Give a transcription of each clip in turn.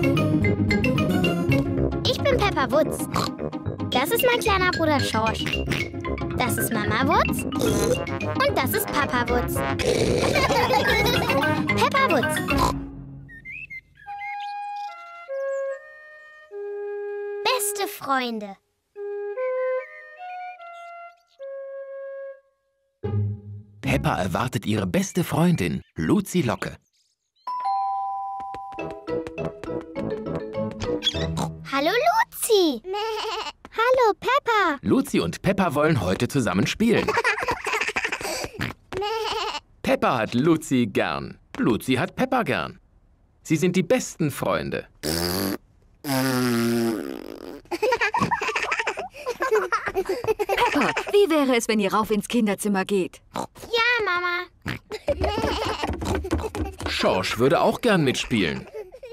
Ich bin Peppa Wutz. Das ist mein kleiner Bruder Schorsch. Das ist Mama Wutz. Und das ist Papa Wutz. Peppa Wutz. Beste Freunde. Peppa erwartet ihre beste Freundin, Luzi Locke. Hallo Luzi. Hallo Peppa. Luzi und Peppa wollen heute zusammen spielen. Peppa hat Luzi gern. Luzi hat Peppa gern. Sie sind die besten Freunde. Peppa, wie wäre es, wenn ihr rauf ins Kinderzimmer geht? Ja, Mama. Schorsch würde auch gern mitspielen.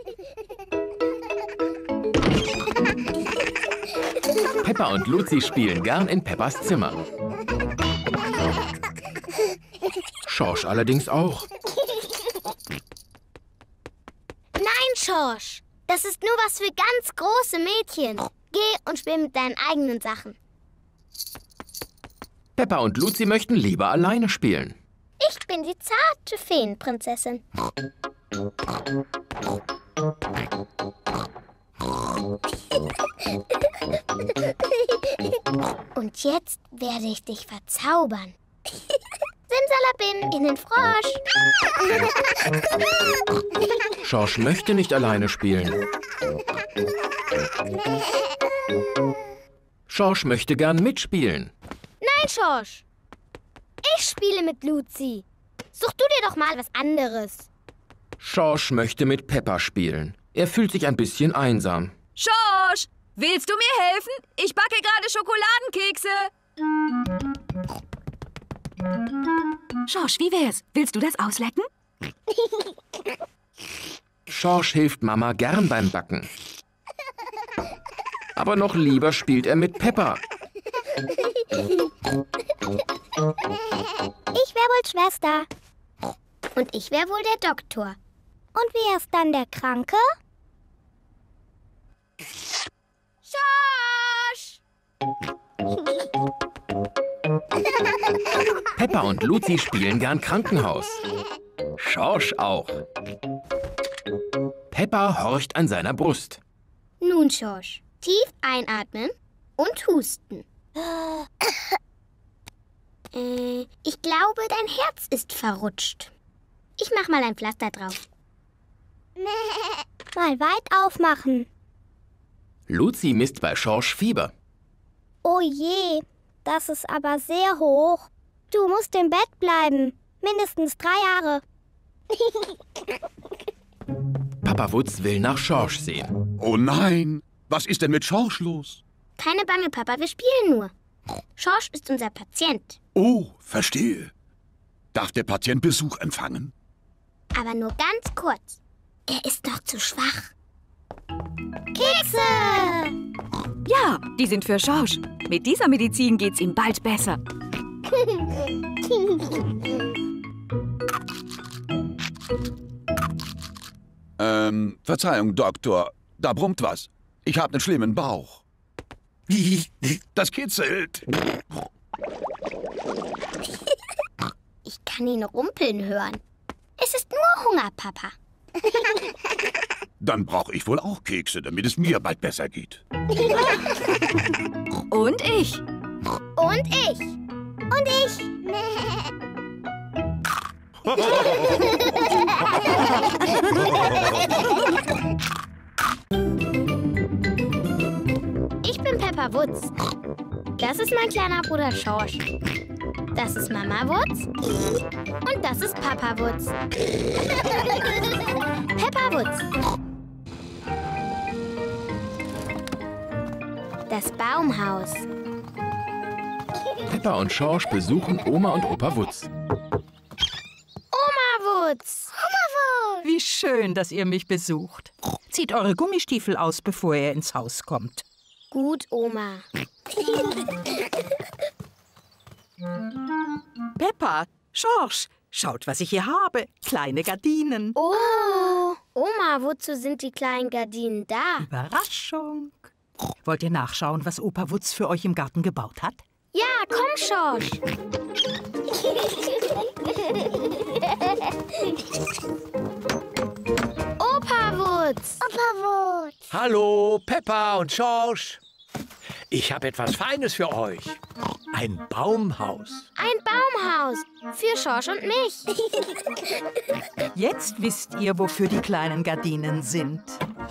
Peppa und Luzi spielen gern in Peppas Zimmer. Schorsch allerdings auch. Nein, Schorsch. Das ist nur was für ganz große Mädchen. Geh und spiel mit deinen eigenen Sachen. Peppa und Luzi möchten lieber alleine spielen. Ich bin die zarte Feenprinzessin. Und jetzt werde ich dich verzaubern. Simsalabim in den Frosch. Schorsch möchte nicht alleine spielen. Schorsch möchte gern mitspielen. Nein, Schorsch. Ich spiele mit Luzi. Such du dir doch mal was anderes. Schorsch möchte mit Peppa spielen. Er fühlt sich ein bisschen einsam. Schorsch, willst du mir helfen? Ich backe gerade Schokoladenkekse. Schorsch, wie wär's? Willst du das auslecken? Schorsch hilft Mama gern beim Backen. Aber noch lieber spielt er mit Peppa. Ich wär wohl Schwester. Und ich wär wohl der Doktor. Und wer ist dann der Kranke? Schorsch! Peppa und Luzi spielen gern Krankenhaus. Schorsch auch. Peppa horcht an seiner Brust. Nun, Schorsch, tief einatmen und husten. Ich glaube, dein Herz ist verrutscht. Ich mach mal ein Pflaster drauf. Mal weit aufmachen. Luzi misst bei Schorsch Fieber. Oh je, das ist aber sehr hoch. Du musst im Bett bleiben. Mindestens 3 Jahre. Papa Wutz will nach Schorsch sehen. Oh nein, was ist denn mit Schorsch los? Keine Bange, Papa, wir spielen nur. Schorsch ist unser Patient. Oh, verstehe. Darf der Patient Besuch empfangen? Aber nur ganz kurz. Er ist noch zu schwach. Kekse! Ja, die sind für Schorsch. Mit dieser Medizin geht's ihm bald besser. Verzeihung, Doktor. Da brummt was. Ich habe einen schlimmen Bauch. Das kitzelt. Ich kann ihn rumpeln hören. Es ist nur Hunger, Papa. Dann brauche ich wohl auch Kekse, damit es mir bald besser geht. Und ich. Und ich. Und ich. Ich bin Peppa Wutz. Das ist mein kleiner Bruder Schorsch. Das ist Mama Wutz. Und das ist Papa Wutz. Peppa Wutz. Das Baumhaus. Peppa und Schorsch besuchen Oma und Opa Wutz. Oma Wutz. Oma Wutz. Wie schön, dass ihr mich besucht. Zieht eure Gummistiefel aus, bevor ihr ins Haus kommt. Gut, Oma. Peppa, Schorsch, Schaut, was ich hier habe. Kleine Gardinen. Oh, Oma, wozu sind die kleinen Gardinen da? Überraschung. Wollt ihr nachschauen, was Opa Wutz für euch im Garten gebaut hat? Ja, komm, Schorsch. Opa Wutz. Opa Wutz. Hallo, Peppa und Schorsch. Ich habe etwas Feines für euch. Ein Baumhaus. Ein Baumhaus für Schorsch und mich. Jetzt wisst ihr, wofür die kleinen Gardinen sind.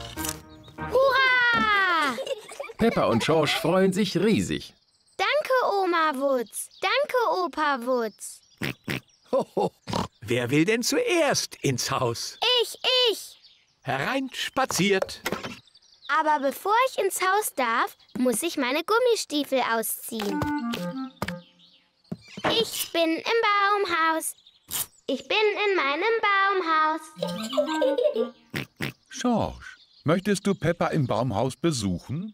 Hurra! Peppa und Schorsch freuen sich riesig. Danke, Oma Wutz. Danke, Opa Wutz. Hoho. Wer will denn zuerst ins Haus? Ich. Hereinspaziert. Aber bevor ich ins Haus darf, muss ich meine Gummistiefel ausziehen. Ich bin im Baumhaus. Ich bin in meinem Baumhaus. Schorsch, möchtest du Peppa im Baumhaus besuchen?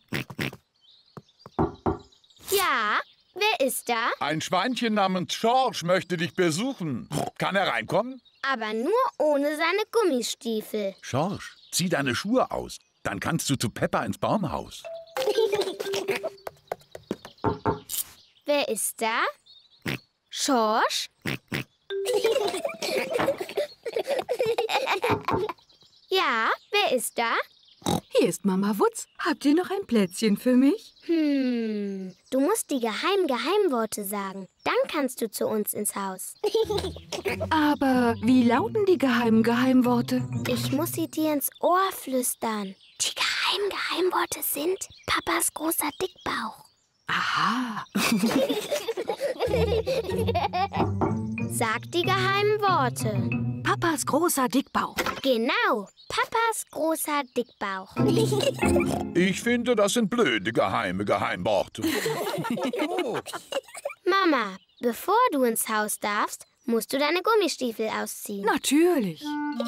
Ja, wer ist da? Ein Schweinchen namens Schorsch möchte dich besuchen. Kann er reinkommen? Aber nur ohne seine Gummistiefel. Schorsch, zieh deine Schuhe aus. Dann kannst du zu Peppa ins Baumhaus. Wer ist da? Schorsch? Ja, wer ist da? Hier ist Mama Wutz. Habt ihr noch ein Plätzchen für mich? Du musst die geheimen Geheimworte sagen. Dann kannst du zu uns ins Haus. Aber wie lauten die geheimen Geheimworte? Ich muss sie dir ins Ohr flüstern. Die geheimen Geheimworte sind Papas großer Dickbauch. Aha. Sag die geheimen Worte. Papas großer Dickbauch. Genau, Papas großer Dickbauch. Ich finde, das sind blöde geheime Geheimworte. Mama, bevor du ins Haus darfst, musst du deine Gummistiefel ausziehen. Natürlich.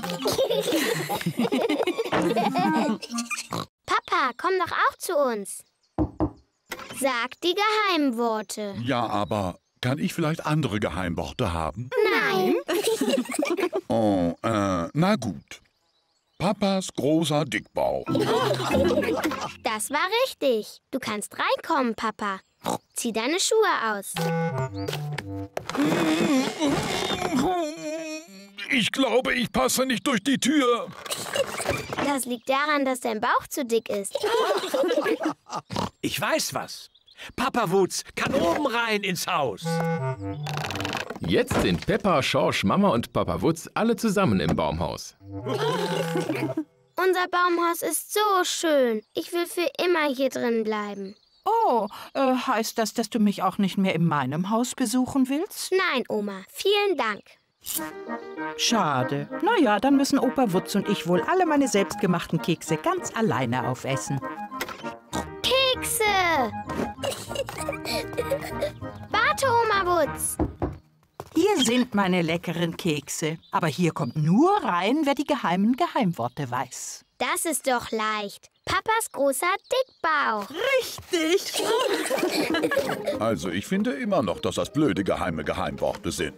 Papa, komm doch auch zu uns. Sag die Geheimworte. Ja, aber kann ich vielleicht andere Geheimworte haben? Nein. Oh, na gut. Papas großer Dickbauch. Das war richtig. Du kannst reinkommen, Papa. Zieh deine Schuhe aus. Ich glaube, ich passe nicht durch die Tür. Das liegt daran, dass dein Bauch zu dick ist. Ich weiß was. Papa Wutz kann oben rein ins Haus. Jetzt sind Peppa, Schorsch, Mama und Papa Wutz alle zusammen im Baumhaus. Unser Baumhaus ist so schön. Ich will für immer hier drin bleiben. Oh, heißt das, dass du mich auch nicht mehr in meinem Haus besuchen willst? Nein, Oma. Vielen Dank. Schade. Na ja, dann müssen Opa Wutz und ich wohl alle meine selbstgemachten Kekse ganz alleine aufessen. Kekse! Warte, Oma Wutz. Hier sind meine leckeren Kekse. Aber hier kommt nur rein, wer die geheimen Geheimworte weiß. Das ist doch leicht. Papas großer Dickbauch. Richtig! Also, ich finde immer noch, dass das blöde geheime Geheimworte sind.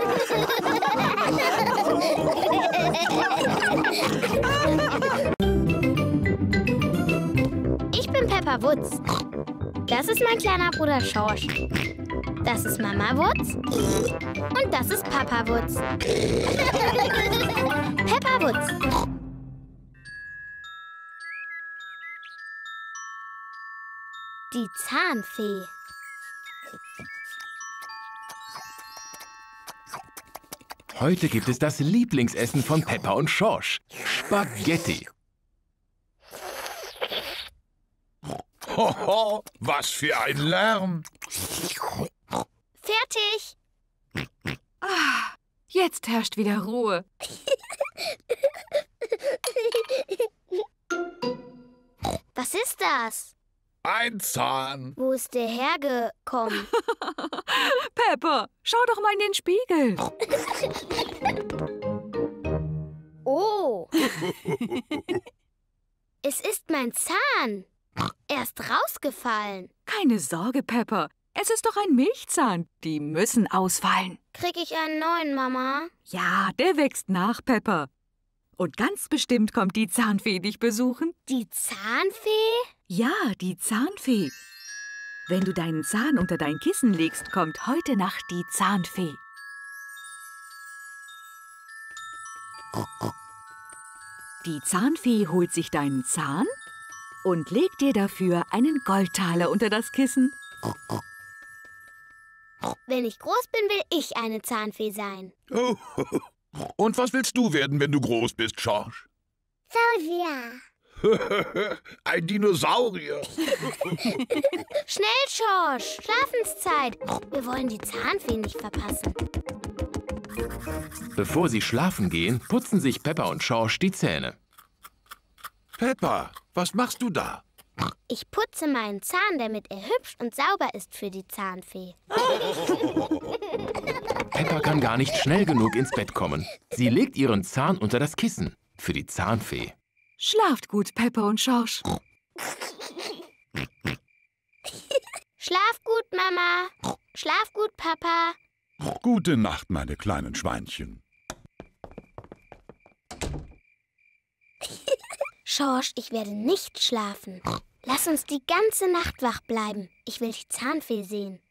Ich bin Peppa Wutz. Das ist mein kleiner Bruder Schorsch. Das ist Mama Wutz. Und das ist Papa Wutz. Peppa Wutz. Die Zahnfee. Heute gibt es das Lieblingsessen von Peppa und Schorsch. Spaghetti. Hoho, was für ein Lärm. Fertig. Jetzt herrscht wieder Ruhe. Was ist das? Ein Zahn. Wo ist der hergekommen? Peppa, schau doch mal in den Spiegel. Oh. Es ist mein Zahn. Er ist rausgefallen. Keine Sorge, Peppa. Es ist doch ein Milchzahn. Die müssen ausfallen. Krieg ich einen neuen, Mama? Ja, der wächst nach, Peppa. Und ganz bestimmt kommt die Zahnfee dich besuchen. Die Zahnfee? Ja, die Zahnfee. Wenn du deinen Zahn unter dein Kissen legst, kommt heute Nacht die Zahnfee. Die Zahnfee holt sich deinen Zahn und legt dir dafür einen Goldtaler unter das Kissen. Wenn ich groß bin, will ich eine Zahnfee sein. Oh. Und was willst du werden, wenn du groß bist, George? Saurier. Ein Dinosaurier. Schnell, Schorsch. Schlafenszeit. Wir wollen die Zahnfee nicht verpassen. Bevor sie schlafen gehen, putzen sich Peppa und Schorsch die Zähne. Peppa, was machst du da? Ich putze meinen Zahn, damit er hübsch und sauber ist für die Zahnfee. Peppa kann gar nicht schnell genug ins Bett kommen. Sie legt ihren Zahn unter das Kissen für die Zahnfee. Schlaft gut, Peppa und Schorsch. Schlaf gut, Mama. Schlaf gut, Papa. Gute Nacht, meine kleinen Schweinchen. Schorsch, ich werde nicht schlafen. Lass uns die ganze Nacht wach bleiben. Ich will die Zahnfee sehen.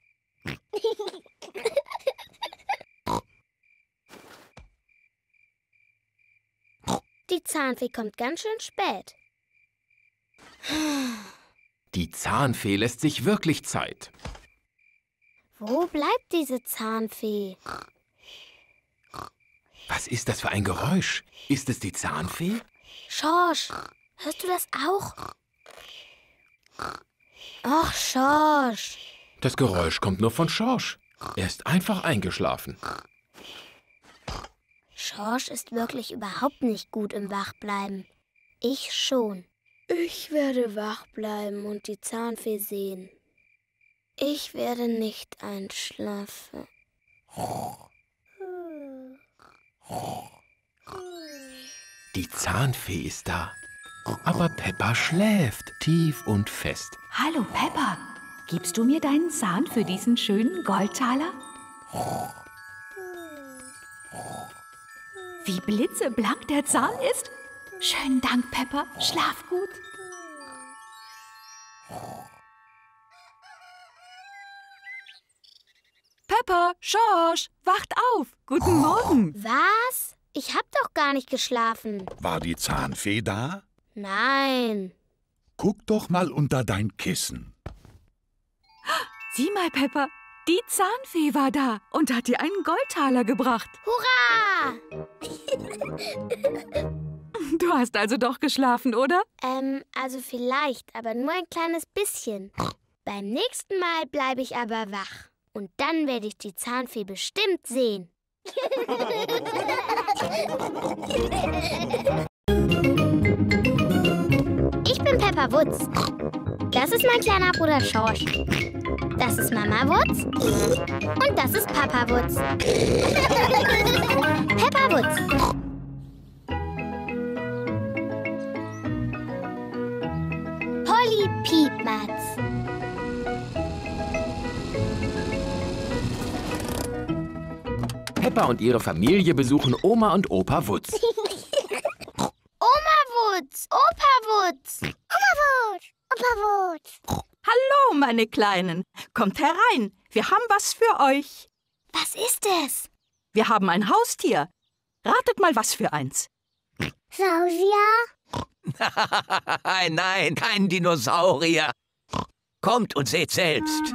Die Zahnfee kommt ganz schön spät. Die Zahnfee lässt sich wirklich Zeit. Wo bleibt diese Zahnfee? Was ist das für ein Geräusch? Ist es die Zahnfee? Schorsch, hörst du das auch? Ach, Schorsch. Das Geräusch kommt nur von Schorsch. Er ist einfach eingeschlafen. Schorsch ist wirklich überhaupt nicht gut im Wachbleiben. Ich schon. Ich werde wach bleiben und die Zahnfee sehen. Ich werde nicht einschlafen. Die Zahnfee ist da. Aber Peppa schläft tief und fest. Hallo, Peppa. Gibst du mir deinen Zahn für diesen schönen Goldtaler? Wie blitzeblank der Zahn ist. Schönen Dank, Peppa. Schlaf gut. Peppa, Schorsch, wacht auf. Guten Morgen. Was? Ich hab doch gar nicht geschlafen. War die Zahnfee da? Nein. Guck doch mal unter dein Kissen. Sieh mal, Peppa. Die Zahnfee war da und hat dir einen Goldtaler gebracht. Hurra! Du hast also doch geschlafen, oder? Also vielleicht, aber nur ein kleines bisschen. Beim nächsten Mal bleibe ich aber wach. Und dann werde ich die Zahnfee bestimmt sehen. Ich bin Peppa Wutz. Das ist mein kleiner Bruder Schorsch. Das ist Mama Wutz. Und das ist Papa Wutz. Peppa Wutz. Polly Piepmatz. Peppa und ihre Familie besuchen Oma und Opa Wutz. Oma Wutz, Opa Wutz. Oma Wutz, Opa Wutz. Hallo, meine Kleinen. Kommt herein. Wir haben was für euch. Was ist es? Wir haben ein Haustier. Ratet mal, was für eins. Saurier? Nein, kein Dinosaurier. Kommt und seht selbst.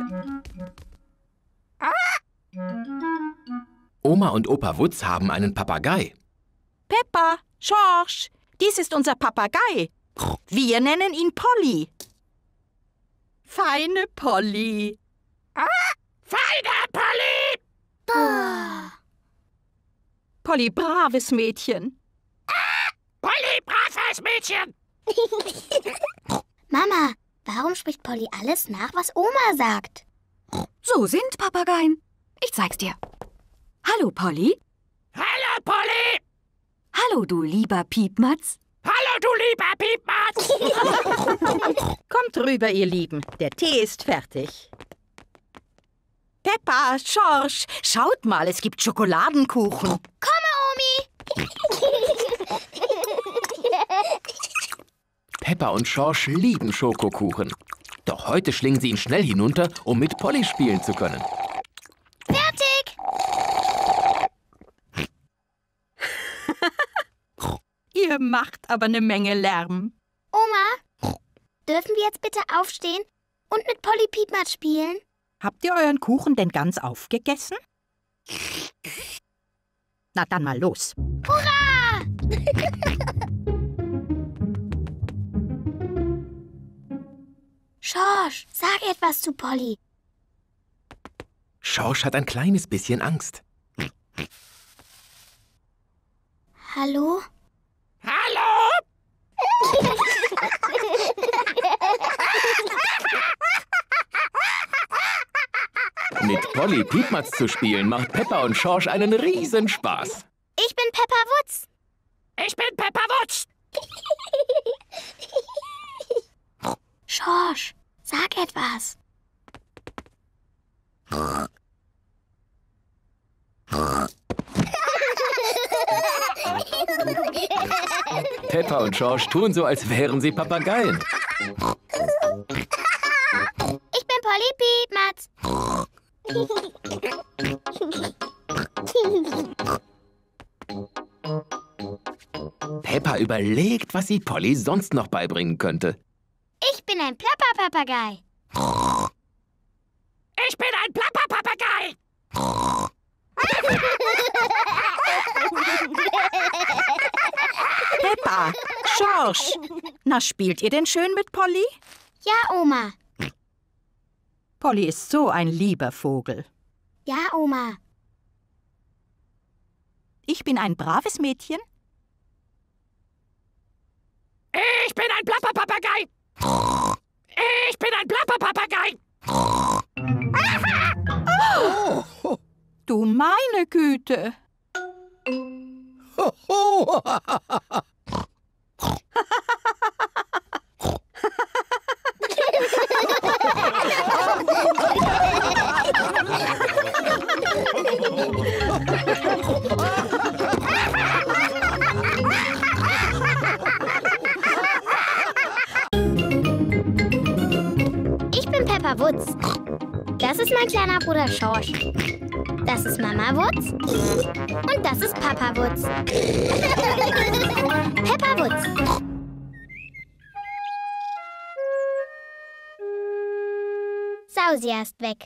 Oma und Opa Wutz haben einen Papagei. Peppa, Schorsch, dies ist unser Papagei. Wir nennen ihn Polly. Feine Polly. Feine Polly! Polly, braves Mädchen. Polly, braves Mädchen! Mama, warum spricht Polly alles nach, was Oma sagt? So sind Papageien. Ich zeig's dir. Hallo, Polly. Hallo, Polly! Hallo, du lieber Piepmatz. Hallo, du lieber Piepmatz! Kommt rüber, ihr Lieben. Der Tee ist fertig. Peppa, Schorsch, schaut mal, es gibt Schokoladenkuchen. Komme, Omi! Peppa und Schorsch lieben Schokokuchen. Doch heute schlingen sie ihn schnell hinunter, um mit Polly spielen zu können. Fertig! Ihr macht aber eine Menge Lärm. Oma, dürfen wir jetzt bitte aufstehen und mit Polly Piepmatz spielen? Habt ihr euren Kuchen denn ganz aufgegessen? Na dann mal los. Hurra! Schorsch, sag etwas zu Polly. Schorsch hat ein kleines bisschen Angst. Hallo? Hallo? Mit Polly Piepmatz zu spielen macht Peppa und Schorsch einen Riesenspaß. Ich bin Peppa Wutz. Ich bin Peppa Wutz. Schorsch, sag etwas. Peppa und Schorsch tun so, als wären sie Papageien. Ich bin Polly Piepmatz. Peppa überlegt, was sie Polly sonst noch beibringen könnte. Ich bin ein Plapperpapagei. Ich bin ein Plapperpapagei. Peppa, Schorsch, na spielt ihr denn schön mit Polly? Ja, Oma. Polly ist so ein lieber Vogel. Ja, Oma. Ich bin ein braves Mädchen. Ich bin ein Plapperpapagei. Ich bin ein Plapperpapagei. Du meine Güte. Ich bin Peppa Wutz. Das ist mein kleiner Bruder Schorsch. Das ist Mama Wutz. Und das ist Papa Wutz. Peppa Wutz. Sausia ist weg.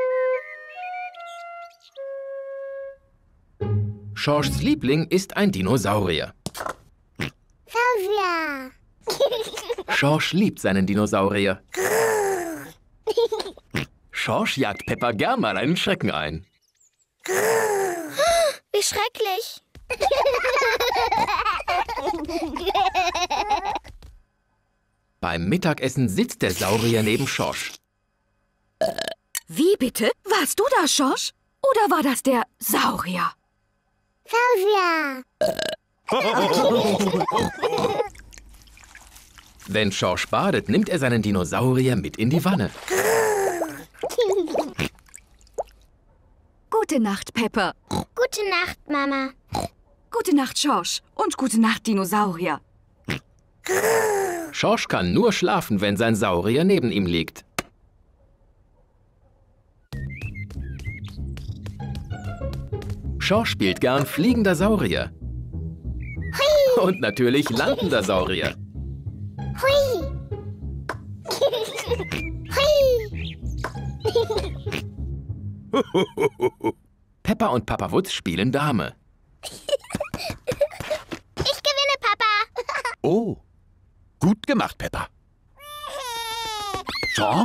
Schorschs Liebling ist ein Dinosaurier. Sausia. Schorsch liebt seinen Dinosaurier. Schorsch jagt Peppa gern mal einen Schrecken ein. Wie schrecklich. Beim Mittagessen sitzt der Saurier neben Schorsch. Wie bitte? Warst du das, Schorsch? Oder war das der Saurier? Sausia. Wenn Schorsch badet, nimmt er seinen Dinosaurier mit in die Wanne. Gute Nacht, Peppa. Gute Nacht, Mama. Gute Nacht, Schorsch. Und gute Nacht, Dinosaurier. Schorsch kann nur schlafen, wenn sein Saurier neben ihm liegt. Schorsch spielt gern fliegender Saurier. Und natürlich landender Saurier. Hui. Hui. Peppa und Papa Wutz spielen Dame. Ich gewinne, Papa. Oh, gut gemacht, Peppa. Schorsch?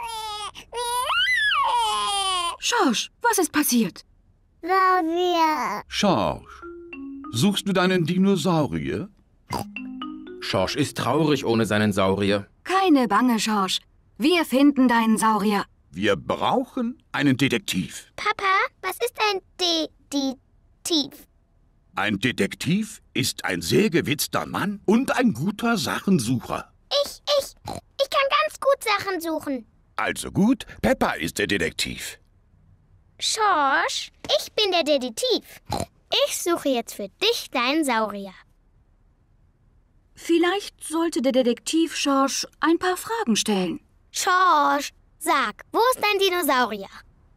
Schorsch, was ist passiert? Sausia. Schorsch, suchst du deinen Dinosaurier? Schorsch ist traurig ohne seinen Saurier. Keine Bange, Schorsch. Wir finden deinen Saurier. Wir brauchen einen Detektiv. Papa, was ist ein Detektiv? Ein Detektiv ist ein sehr gewitzter Mann und ein guter Sachensucher. Ich kann ganz gut Sachen suchen. Also gut, Peppa ist der Detektiv. Schorsch, ich bin der Detektiv. Ich suche jetzt für dich deinen Saurier. Vielleicht sollte der Detektiv Schorsch ein paar Fragen stellen. Schorsch, sag, wo ist dein Dinosaurier?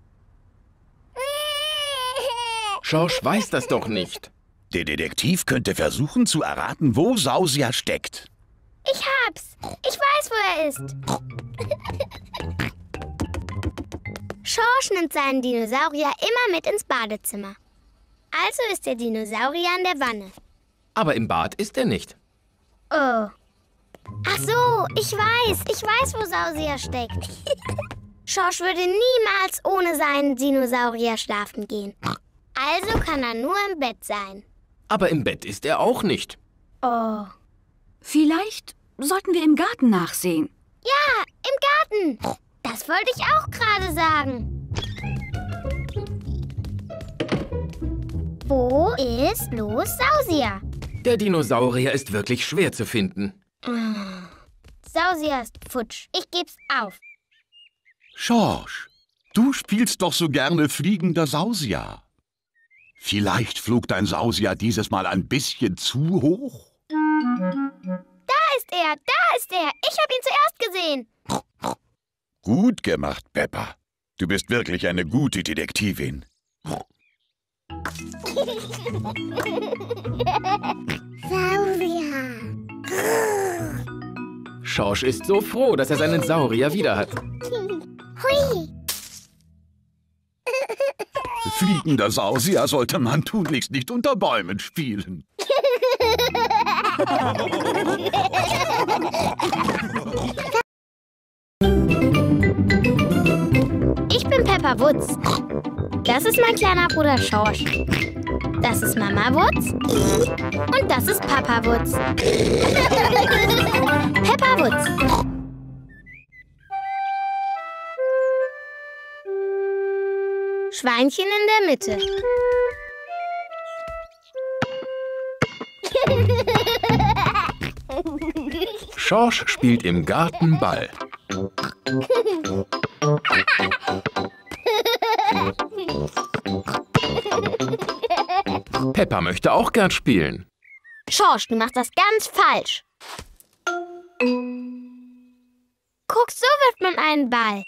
Schorsch weiß das doch nicht. Der Detektiv könnte versuchen zu erraten, wo Sausia steckt. Ich hab's. Ich weiß, wo er ist. Schorsch nimmt seinen Dinosaurier immer mit ins Badezimmer. Also ist der Dinosaurier in der Wanne. Aber im Bad ist er nicht. Oh. Ach so, ich weiß, wo Sausia steckt. Schorsch würde niemals ohne seinen Dinosaurier schlafen gehen. Also kann er nur im Bett sein. Aber im Bett ist er auch nicht. Oh. Vielleicht sollten wir im Garten nachsehen. Ja, im Garten. Das wollte ich auch gerade sagen. Wo ist bloß Sausia? Der Dinosaurier ist wirklich schwer zu finden. Sausia ist futsch. Ich geb's auf. Schorsch, du spielst doch so gerne fliegender Sausia. Vielleicht flog dein Sausia dieses Mal ein bisschen zu hoch? Da ist er. Ich habe ihn zuerst gesehen. Gut gemacht, Peppa. Du bist wirklich eine gute Detektivin. Sauria. Schorsch ist so froh, dass er seinen Saurier wieder hat. Hui. Fliegender Sausia sollte man tunlichst nicht unter Bäumen spielen. Ich bin Peppa Wutz. Das ist mein kleiner Bruder Schorsch. Das ist Mama Wutz. Und das ist Papa Wutz. Peppa Wutz. Schweinchen in der Mitte. Schorsch spielt im Garten Ball. Peppa möchte auch gern spielen. Schorsch, du machst das ganz falsch. Guck, so wirft man einen Ball.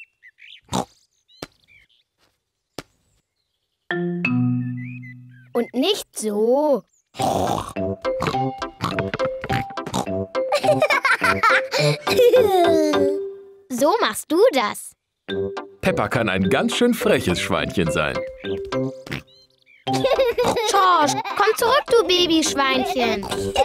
Und nicht so. So machst du das. Peppa kann ein ganz schön freches Schweinchen sein. Schorsch, komm zurück, du Babyschweinchen.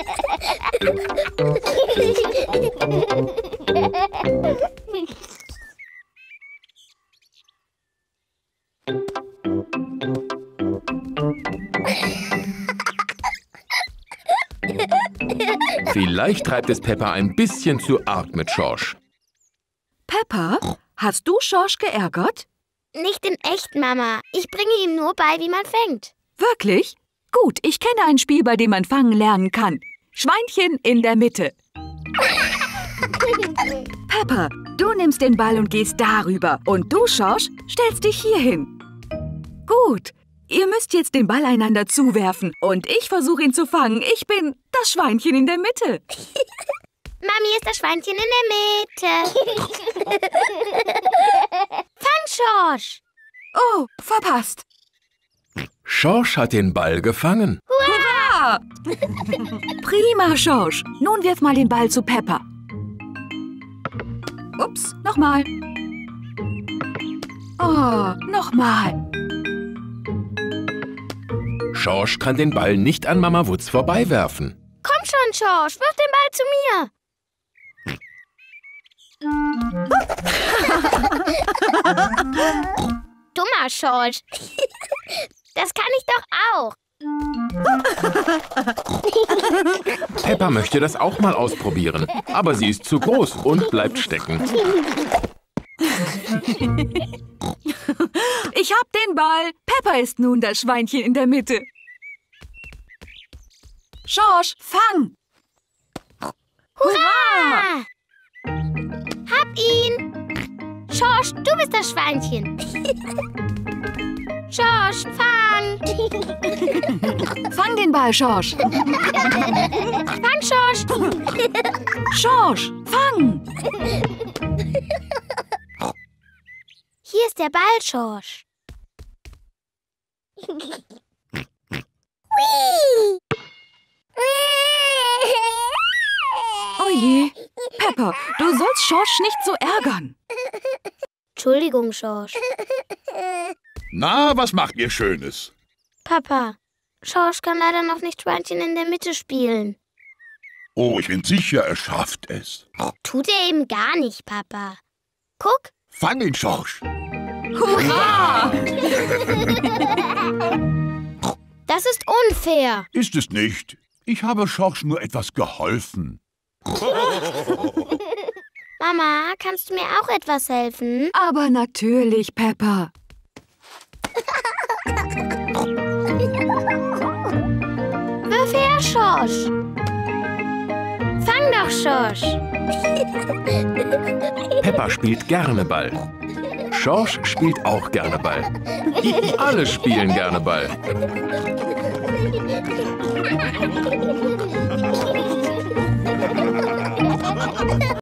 Vielleicht treibt es Peppa ein bisschen zu arg mit Schorsch. Peppa, hast du Schorsch geärgert? Nicht in echt, Mama. Ich bringe ihm nur bei, wie man fängt. Wirklich? Gut, ich kenne ein Spiel, bei dem man fangen lernen kann. Schweinchen in der Mitte. Peppa, du nimmst den Ball und gehst darüber. Und du, Schorsch, stellst dich hier hin. Gut, ihr müsst jetzt den Ball einander zuwerfen. Und ich versuche ihn zu fangen. Ich bin das Schweinchen in der Mitte. Mami ist das Schweinchen in der Mitte. Fang, Schorsch. Oh, verpasst. Schorsch hat den Ball gefangen. Hurra! Prima, Schorsch. Nun wirf mal den Ball zu Peppa. Ups, nochmal. Oh, nochmal. Schorsch kann den Ball nicht an Mama Wutz vorbeiwerfen. Komm schon, Schorsch, wirf den Ball zu mir. Dummer Schorsch. Das kann ich doch auch. Peppa möchte das auch mal ausprobieren, aber sie ist zu groß und bleibt stecken. Ich hab den Ball. Peppa ist nun das Schweinchen in der Mitte. Schorsch, fang! Hurra! Hab ihn! Schorsch, du bist das Schweinchen. Schorsch, fang! Fang den Ball, Schorsch. Fang, Schorsch! Schorsch, fang! Hier ist der Ball, Schorsch. Oh je, Peppa, du sollst Schorsch nicht so ärgern. Entschuldigung, Schorsch. Na, was macht ihr Schönes? Papa, Schorsch kann leider noch nicht Schweinchen in der Mitte spielen. Oh, ich bin sicher, er schafft es. Tut er eben gar nicht, Papa. Guck. Fang ihn, Schorsch. Hurra! Das ist unfair. Ist es nicht. Ich habe Schorsch nur etwas geholfen. Mama, kannst du mir auch etwas helfen? Aber natürlich, Peppa. Wirf her, Schorsch. Fang doch, Schorsch. Peppa spielt gerne Ball. Schorsch spielt auch gerne Ball. Alle spielen gerne Ball.